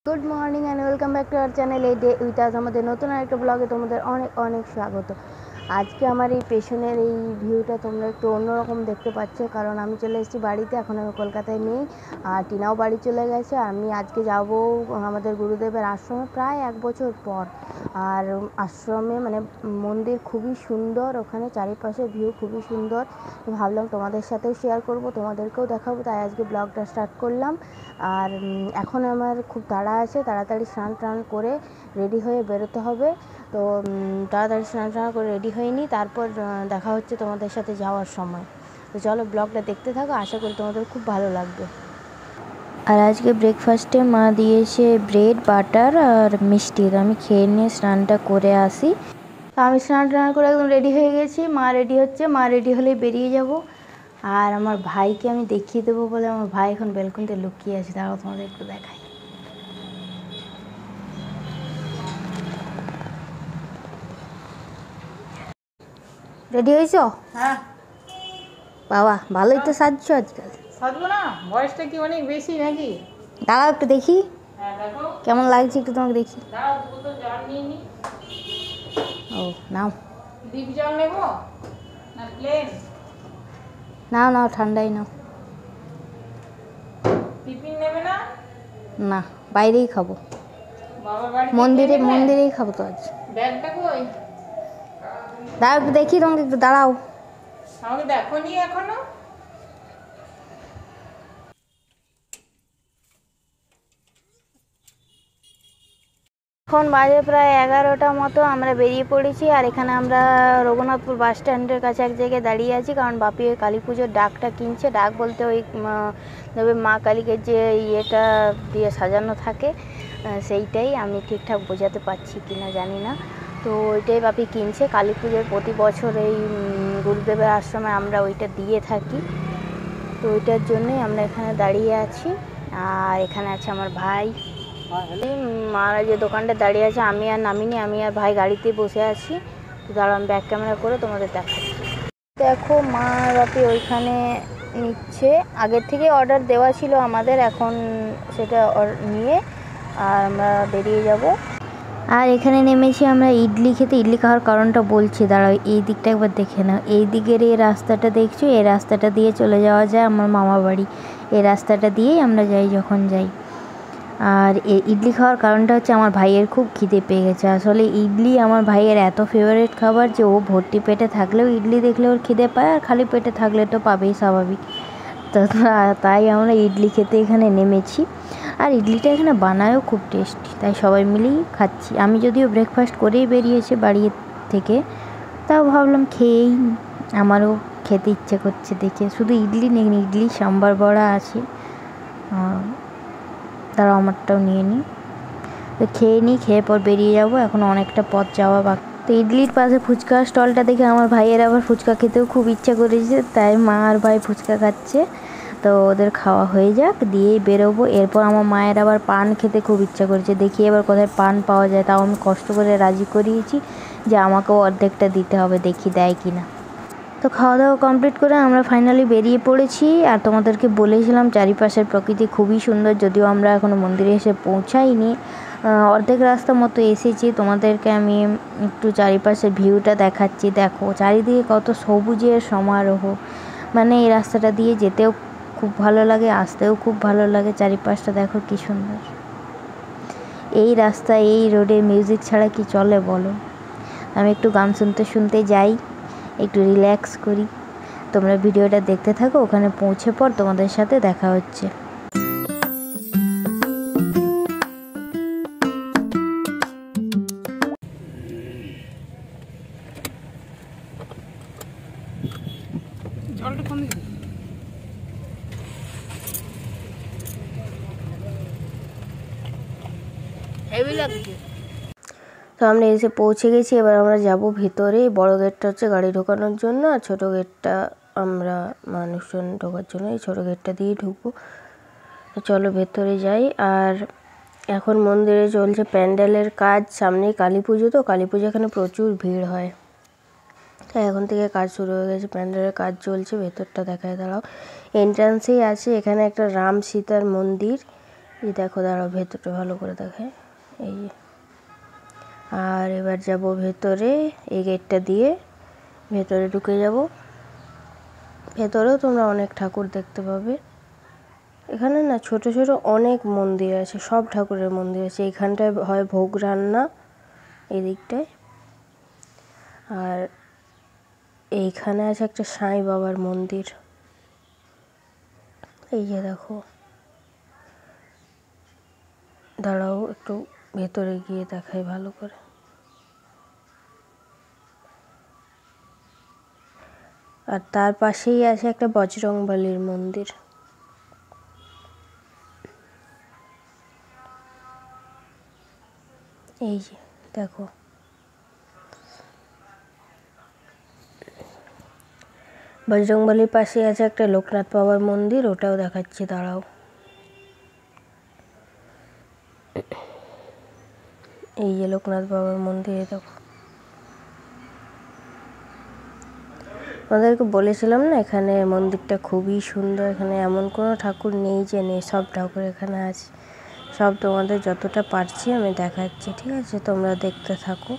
Good morning and welcome back to our channel এই day with আজ। আমাদের নতুন একটা ব্লগে তোমাদের অনেক অনেক স্বাগত। আজকে আমার এই পেছনের এই ভিউটা তোমরা একটু অন্যরকম দেখতে পাচ্ছ, কারণ আমি চলে এসেছি বাড়িতে। এখন আমি কলকাতায় নেই, আর টিনাও বাড়ি চলে গেছে। আমি আজকে যাব আমাদের গুরুদেবের আশ্রমে প্রায় 1 বছর পর। আর আশ্রমে মানে মন্দির খুবই সুন্দর, ওখানে চারিপাশে ভিউ খুবই সুন্দর। তো ভাবলাম তোমাদের সাথেও শেয়ার করব, তোমাদেরকেও দেখাবো, তাই আজকে ব্লগটা স্টার্ট করলাম। আর এখন আমার খুব তাড়া আছে, তাড়াতাড়ি স্নান টান করে রেডি হয়ে বেরোতে হবে। তো তাড়াতাড়ি স্নান টান করে রেডি হয়ে নিই, তারপর দেখা হচ্ছে তোমাদের সাথে যাওয়ার সময়। তো চলো ব্লগটা দেখতে থাকো, আশা করি তোমাদের খুব ভালো লাগবে। আর আজকে ব্রেকফাস্টে মা দিয়েছে ব্রেড, বাটার আর মিষ্টি। আমি খেয়ে নিয়ে স্নানটা করে আসি। তো আমি স্নান টান করে একদম রেডি হয়ে গেছি, মা রেডি হচ্ছে, মা রেডি হলেই বেরিয়ে যাব। আর আমার ভাইকে আমি দেখিয়ে দেবো বলে আমার ভাই এখন বেলকনিতে লুকিয়ে আছে, তারাও তোমাদের একটু দেখাই। রেডি হয়েছো? হ্যাঁ বাবা ভালোই তো সাজছো আজকাল। সাজবো না, বয়সটা কি অনেক বেশি নাকি? দাঁড়াও একটু দেখি হ্যাঁ দেখো, কেমন লাগছে, একটু তোমাকে দেখি। দাঁড়াও দুটো তো জল নিয়ে নি। ও নাও ডিপ জল নেবো না প্লেন? নাও নাও, ঠান্ডাই নাও। টিফিন নেবে না? না, বাইরেই খাবো, বাবার বাড়ি মন্দিরেই খাবো তো আজ। ব্যাগটা কই? দাঁড়াও একটু দেখি তোমাকে, একটু দাঁড়াও। আমাকে দেখো নি এখনো। এখন বাজে প্রায় 11টা মতো, আমরা বেরিয়ে পড়েছি। আর এখানে আমরা রঘুনাথপুর বাস স্ট্যান্ডের কাছে এক জায়গায় দাঁড়িয়ে আছি, কারণ বাপি ওই কালী পুজোর ডাকটা কিনছে। ডাক বলতে ওই দেবে মা কালীকে যে ইয়েটা দিয়ে সাজানো থাকে, সেইটাই। আমি ঠিকঠাক বোঝাতে পারছি কি না জানি না। তো ওইটাই বাপি কিনছে। কালী পুজোর প্রতি বছর এই গুরুদেবের আশ্রমে আমরা ওইটা দিয়ে থাকি, তো ওইটার জন্যই আমরা এখানে দাঁড়িয়ে আছি। আর এখানে আছে আমার ভাই। মারা যে দোকানটা দাঁড়িয়ে আছে, আমি আর নামিনি, আমি আর ভাই গাড়িতে বসে আছি। তো দাঁড়াও আমি ব্যাক ক্যামেরা করে তোমাদের দেখাচ্ছি। দেখো মা বাপি ওইখানে নিচ্ছে, আগের থেকে অর্ডার দেওয়া ছিল আমাদের, এখন সেটা নিয়ে আর আমরা বেরিয়ে যাব। আর এখানে নেমেছি আমরা ইডলি খেতে। ইডলি খাওয়ার কারণটা বলছি, দাঁড়াও এই দিকটা একবার দেখে নাও। এই দিকের এই রাস্তাটা দেখছো, এই রাস্তাটা দিয়ে চলে যাওয়া যায় আমার মামা বাড়ি। এই রাস্তাটা দিয়েই আমরা যাই যখন যাই। আর এই ইডলি খাওয়ার কারণটা হচ্ছে আমার ভাইয়ের খুব খিদে পেয়ে গেছে। আসলে ইডলি আমার ভাইয়ের এত ফেভারিট খাবার যে ও ভর্তি পেটে থাকলেও ইডলি দেখলে ওর খিদে পায়, আর খালি পেটে থাকলে তো পাবেই স্বাভাবিক। তো তাই আমরা ইডলি খেতে এখানে নেমেছি। আর ইডলিটা এখানে বানায়ও খুব টেস্টি, তাই সবাই মিলেই খাচ্ছি। আমি যদিও ব্রেকফাস্ট করেই বেরিয়েছি বাড়ি থেকে, তাও ভাবলাম খেয়েই, আমারও খেতে ইচ্ছে করছে দেখে। শুধু ইডলি নেই, ইডলি সাম্বার বড়া আছে, তারা আমারটাও নিয়ে নিই। তো খেয়ে নিই, খেয়ে পর বেরিয়ে যাব। এখন অনেকটা পথ যাওয়া বাকি। তো ইডলির পাশে ফুচকা স্টলটা দেখে আমার ভাইয়ের আবার ফুচকা খেতেও খুব ইচ্ছা করেছে, তাই মা আর ভাই ফুচকা খাচ্ছে। তো ওদের খাওয়া হয়ে যাক, দিয়েই বেরোবো। এরপর আমার মায়ের আবার পান খেতে খুব ইচ্ছা করেছে, দেখি এবার কোথায় পান পাওয়া যায়। তাও আমি কষ্ট করে রাজি করিয়েছি যে আমাকেও অর্ধেকটা দিতে হবে, দেখি দেয় কি না। তো খাওয়া দাওয়া কমপ্লিট করে আমরা ফাইনালি বেরিয়ে পড়েছি। আর তোমাদেরকে বলেছিলাম চারিপাশের প্রকৃতি খুবই সুন্দর, যদিও আমরা এখনও মন্দিরে এসে পৌঁছাইনি, অর্ধেক রাস্তা মতো এসেছি। তোমাদেরকে আমি একটু চারিপাশের ভিউটা দেখাচ্ছি। দেখো চারিদিকে কত সবুজের সমারোহ, মানে এই রাস্তাটা দিয়ে যেতেও খুব ভালো লাগে, আসতেও খুব ভালো লাগে। চারিপাশটা দেখো কী সুন্দর। এই রাস্তায় এই রোডে মিউজিক ছাড়া কি চলে বলো? আমি একটু গান শুনতে শুনতে যাই, একটু রিল্যাক্স করি। তোমরা ভিডিওটা দেখতে থাকো, ওখানে পৌঁছে পর তোমাদের সাথে দেখা হচ্ছে। জলটা কোন দিকে? হেভি লাগছে। তো আমরা এসে পৌঁছে গেছি, এবার আমরা যাব ভিতরে। বড় গেটটা হচ্ছে গাড়ি ঢোকানোর জন্য, আর ছোটো গেটটা আমরা মানুষজন ঢোকার জন্য। এই ছোটো গেটটা দিয়েই ঢুকবো। তো চলো ভেতরে যাই। আর এখন মন্দিরে চলছে প্যান্ডেলের কাজ, সামনেই কালী পুজো, তো কালী পুজো এখানে প্রচুর ভিড় হয়, তাই এখন থেকে কাজ শুরু হয়ে গেছে, প্যান্ডেলের কাজ চলছে। ভেতরটা দেখায়, দাঁড়াও। এন্ট্রান্সেই আছে এখানে একটা রাম সীতার মন্দির, এই দেখো, দাঁড়াও ভেতরটা ভালো করে দেখায়। এই যে, আর এবার যাব ভেতরে, এই গেটটা দিয়ে ভেতরে ঢুকে যাব। ভেতরেও তোমরা অনেক ঠাকুর দেখতে পাবে। এখানে না ছোট ছোট অনেক মন্দির আছে, সব ঠাকুরের মন্দির আছে। এইখানটায় হয় ভোগ রান্না, এই দিকটায়। আর এইখানে আছে একটা সাঁই বাবার মন্দির। এই যে দেখো, দাঁড়াও একটু ভেতরে গিয়ে দেখাই ভালো করে। আর তার পাশেই আছে একটা বজরংবলীর মন্দির। এই যে দেখো, বজরংবলীর পাশে আছে একটা লোকনাথ বাবার মন্দির, ওটাও দেখাচ্ছি, দাঁড়াও। এই যে লোকনাথ বাবার মন্দির, দেখো। আমাদেরকে বলেছিলাম না এখানে মন্দিরটা খুবই সুন্দর, এখানে এমন কোনো ঠাকুর নেই যে নেই, সব ঠাকুর এখানে আছে। সব তোমাদের যতটা পারছি আমি দেখাচ্ছি, ঠিক আছে? তোমরা দেখতে থাকো।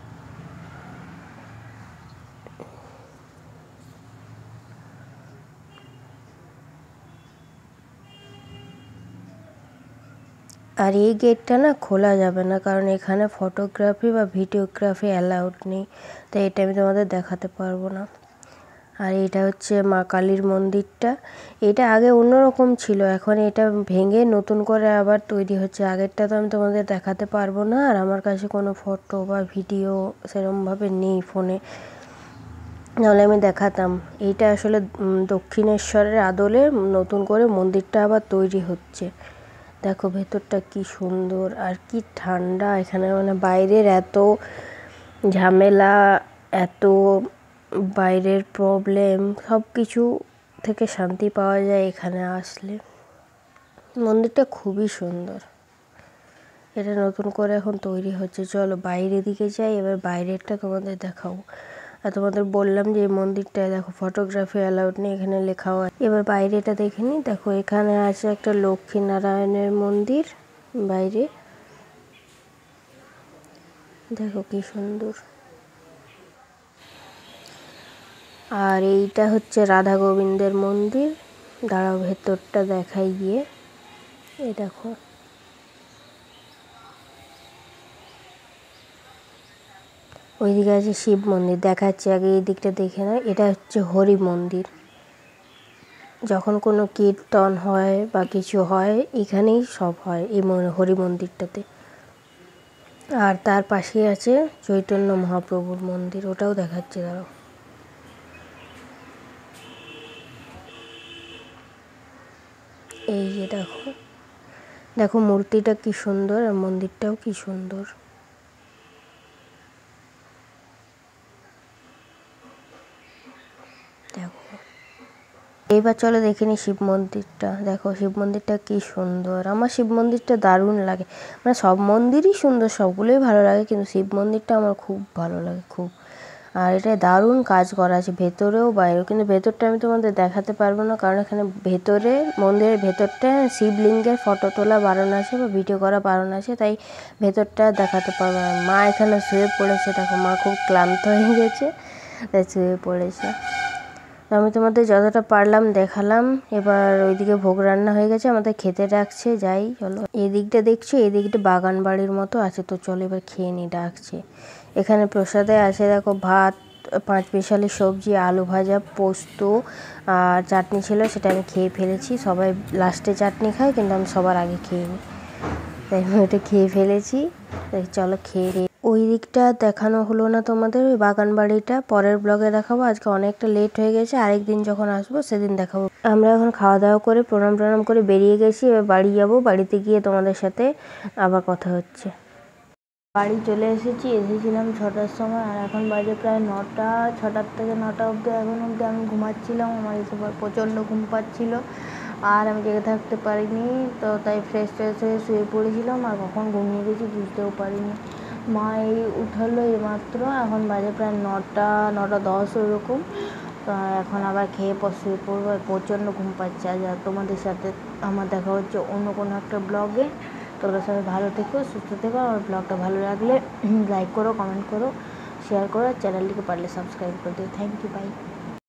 আর এই গেটটা না খোলা যাবে না, কারণ এখানে ফটোগ্রাফি বা ভিডিওগ্রাফি অ্যালাউড নেই, তাই এটা আমি তোমাদের দেখাতে পারবো না। আর এটা হচ্ছে মা কালীর মন্দিরটা। এটা আগে অন্যরকম ছিল, এখন এটা ভেঙে নতুন করে আবার তৈরি হচ্ছে। আগেরটা তো আমি তোমাদের দেখাতে পারবো না, আর আমার কাছে কোনো ফটো বা ভিডিও সেরকমভাবে নেই ফোনে, নাহলে আমি দেখাতাম। এইটা আসলে দক্ষিণেশ্বরের আদলে নতুন করে মন্দিরটা আবার তৈরি হচ্ছে। দেখো ভেতরটা কি সুন্দর আর কি ঠান্ডা এখানে, মানে বাইরের এত ঝামেলা, এত বাইরের প্রবলেম, সব কিছু থেকে শান্তি পাওয়া যায় এখানে আসলে। মন্দিরটা খুবই সুন্দর, এটা নতুন করে এখন তৈরি হচ্ছে। চলো বাইরের দিকে যাই, এবার বাইরেরটা তোমাদের দেখাবো। আর তোমাদের বললাম যে এই মন্দিরটায় দেখো ফটোগ্রাফি অ্যালাউড নেই, এখানে লেখাও আছে। এবার বাইরেটা দেখে নিই। দেখো এখানে আছে একটা লক্ষ্মী নারায়ণের মন্দির বাইরে, দেখো কি সুন্দর। আর এইটা হচ্ছে রাধা গোবিন্দের মন্দির, দাঁড়াও ভেতরটা দেখাই গিয়ে। এই দেখো, ওইদিকে আছে শিব মন্দির, দেখাচ্ছি আগে এই দিকটা দেখে নাও। এটা হচ্ছে হরি মন্দির, যখন কোনো কীর্তন হয় বা কিছু হয় এখানেই সব হয়, এই হরি মন্দিরটাতে। আর তার পাশেই আছে চৈতন্য মহাপ্রভুর মন্দির, ওটাও দেখাচ্ছি, দাঁড়াও। এই যে দেখো, দেখো মূর্তিটা কি সুন্দর আর মন্দিরটাও কি সুন্দর। দেখো এইবার চলো দেখে নি শিব মন্দিরটা। দেখো শিব মন্দিরটা কি সুন্দর, আমার শিব মন্দিরটা দারুণ লাগে। মানে সব মন্দিরই সুন্দর, সবগুলোই ভালো লাগে, কিন্তু শিব মন্দিরটা আমার খুব ভালো লাগে, খুব। আর এটা দারুণ কাজ করা আছে ভেতরেও বাইরেও, কিন্তু ভেতরটা আমি তোমাদের দেখাতে পারবো না, কারণ এখানে ভেতরে মন্দিরের ভেতরটা শিবলিঙ্গের ফটো তোলা বারণ আছে বা ভিডিও করা বারণ আছে, তাই ভেতরটা দেখাতে পারবো না। মা এখানে শুয়ে পড়েছে, দেখো মা খুব ক্লান্ত হয়ে গেছে, তাই শুয়ে পড়েছে। আমি তোমাদের যতটা পারলাম দেখালাম। এবার ওইদিকে ভোগ রান্না হয়ে গেছে, আমাদের খেতে ডাকছে, যাই চলো। এদিকটা দেখছো, এদিকটা বাগান বাড়ির মতো আছে, তো চলো এবার খেয়ে নি, ডাকছে। এখানে প্রসাদে আছে দেখো ভাত, 5 মিশালি সবজি, আলু ভাজা, পোস্ত আর চাটনি ছিল, সেটা আমি খেয়ে ফেলেছি। সবাই লাস্টে চাটনি খায়, কিন্তু আমি সবার আগে খেয়ে নিই, তাই আমি ওটা খেয়ে ফেলেছি। চলো খেয়ে ওই দিকটা দেখানো হলো না তোমাদের, ওই বাগান বাড়িটা পরের ব্লগে দেখাবো। আজকে অনেকটা লেট হয়ে গেছে, আরেকদিন যখন আসবো সেদিন দেখাবো। আমরা এখন খাওয়া দাওয়া করে প্রণাম করে বেরিয়ে গেছি, এবার বাড়ি যাব। বাড়িতে গিয়ে তোমাদের সাথে আবার কথা হচ্ছে। বাড়ি চলে এসেছিলাম 6টার সময়, আর এখন বাজে প্রায় 9টা। 6টার থেকে 9টা অবধি, এখন অবধি আমি ঘুমাচ্ছিলাম, আমার এসে প্রচণ্ড ঘুম পাচ্ছিল, আর আমি জেগে থাকতে পারিনি, তো তাই ফ্রেশ হয়ে শুয়ে পড়েছিলাম, আর কখন ঘুমিয়ে গেছি বুঝতেও পারিনি। মা এই উঠালো এইমাত্র, এখন বাজে প্রায় 9টা 9টা 10 ওরকম। তো এখন আবার খেয়ে শুয়ে পড়বো, প্রচণ্ড ঘুম পাচ্ছে। আজ আর তোমাদের সাথে আমার দেখা হচ্ছে অন্য কোনো একটা ব্লগে। তোমরা সবাই ভালো থেকো, সুস্থ থেকো। আমার ব্লগটা ভালো লাগলে লাইক করো, কমেন্ট করো, শেয়ার করো, চ্যানেলটিকে পারলে সাবস্ক্রাইব করে দিও। Thank you, by.